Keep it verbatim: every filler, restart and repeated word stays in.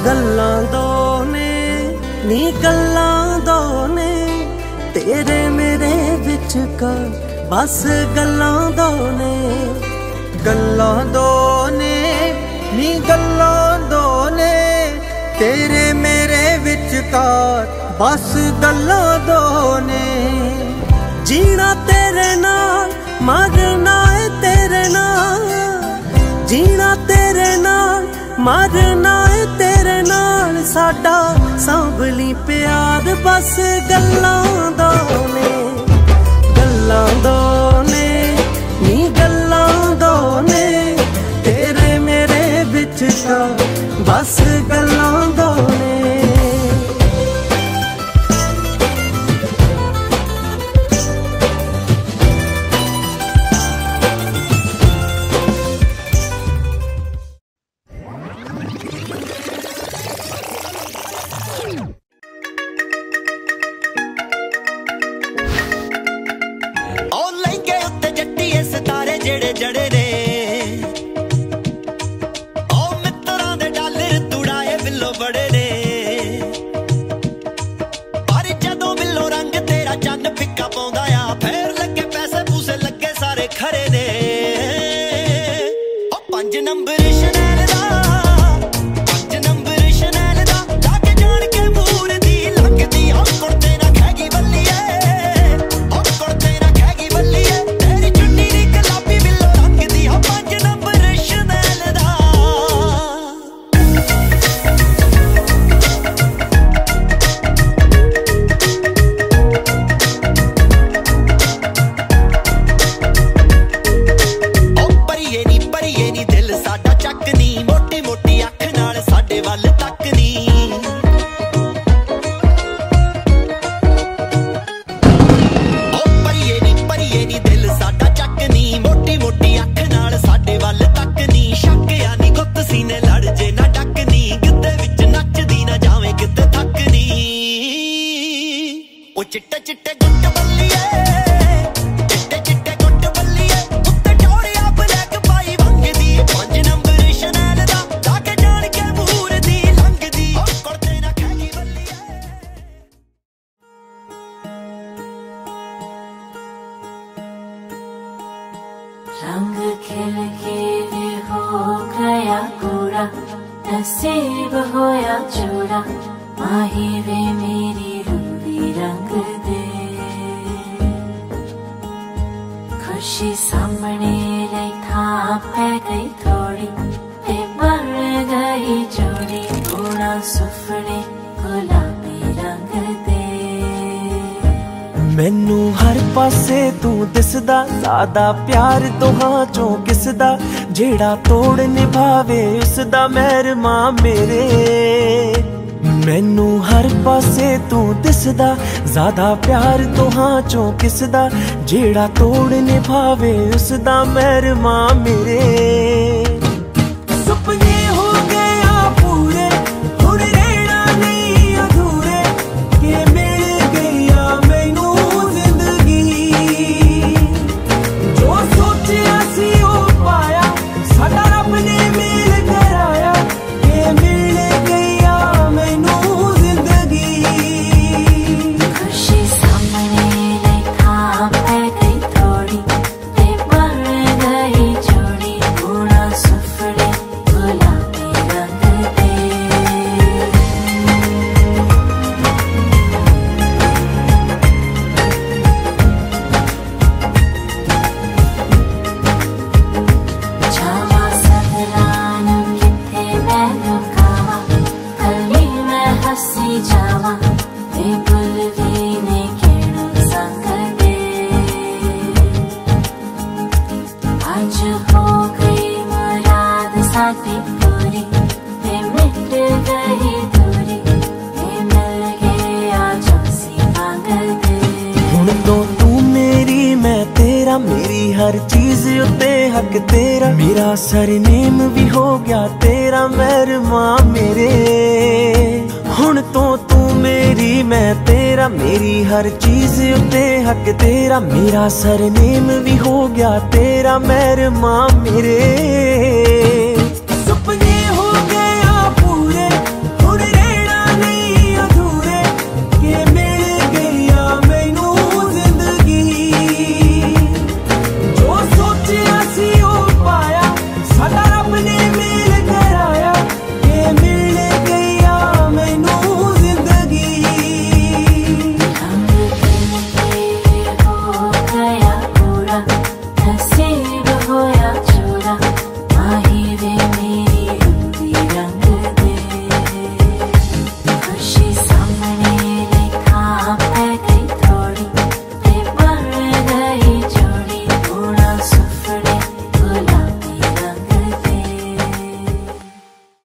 गल्लां दो ने नी गल्लां दो ने तेरे मेरे विचकार बस गल्लां दो ने गल्लां दो ने नी गल्लां दो ने तेरे मेरे विचकार बस गल्लां दो ने जीना तेरे नाल मरना है तेरे नाल जीना तेरे नाल मरना है तेरे नाल साडा सांभली प्यार बस गल्लां दो ने गल्लां दो ने नी गल्लां दो ने तेरे मेरे विचकार बस गल्लां दो ने जेड़े जड़े ने ओ मित्रा दे डालर तुड़ाए बिल्लो बड़े ने पर जदों बिल्लो रंग तेरा चन्न फिक्का पाउंदा आ फेर लगे पैसे पूसे लगे सारे खरे ने ओ पंज नंबर शनैल दा पंज नंबर शनैल दा जाके जान के मूर दी लगदी ओ कुड़ते ना खैगी बल्लीए ओ कुड़ते ना खैगी बल्लीए तेरी चुन्नी दी गुलाबी बिल्लो रंग दी ओ पंज नंबर शनैल दा ओ परिए नी परिए नी दिल साडा चक नी मोटी मोटी अख नाल साडे वल तक नी ओ परिए नी परिए नी दिल साडा चक नी मोटी मोटी अख नाल साडे वल तक नी शक यानी गुੱਤ सीने लड़ जे ना डक नी गिद्दे विच नचदी ना जावे किते थक नी ओ चिट्टे चिट्टे गुੱਟ बल्लीए चिट्टे चिट्टे गुੱਟ बल्लीए उत्ते टोरिया ब्लैक पाई वंगदी पंज नंबर शनैल दा जाके जान के मूर दी लंघदी ओ कुड़ते ना खैगी बल्लीए रंग खिल के वे हो गया कूड़ा नसीब होया चूड़ा माही वे मेरी रूवी रंग दे खुशी सामने लई था पै गई थोड़ी ते बन गई जोड़ी थोड़ा सुफने गुलाबी रंग दे मैनू हर पासे तू दिसदा ज़्यादा प्यार तोहां चों किसदा जेड़ा तोड़ निभावे उसदा मेहरमा मेरे मैनू हर पासे तू दिसदा ज़्यादा प्यार तोहां चों किसदा जेड़ा तोड़ निभावे उसदा मेहरमा मेरे सुपने हो गया पूरे हुण रहना नहीं अधूरे के मिल गया मैनू मेरी हर चीज उत्ते हक तेरा मेरा सरनेम भी हो गया तेरा मेहरमा मेरे हुण तो तू मेरी मैं तेरा मेरी हर चीज उत्ते हक तेरा मेरा सरनेम भी हो गया तेरा मेहरमा मेरे